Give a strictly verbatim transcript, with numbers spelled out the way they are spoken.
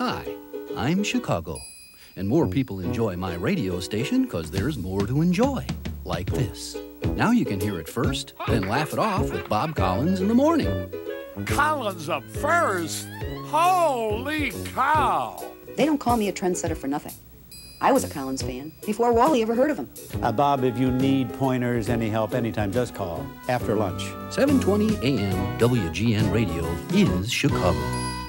Hi, I'm Chicago. And more people enjoy my radio station because there's more to enjoy, like this. Now you can hear it first, then laugh it off with Bob Collins in the morning. Collins up first? Holy cow! They don't call me a trendsetter for nothing. I was a Collins fan before Wally ever heard of him. Uh, Bob, if you need pointers, any help, anytime, just call after lunch. seven twenty A M W G N Radio is Chicago.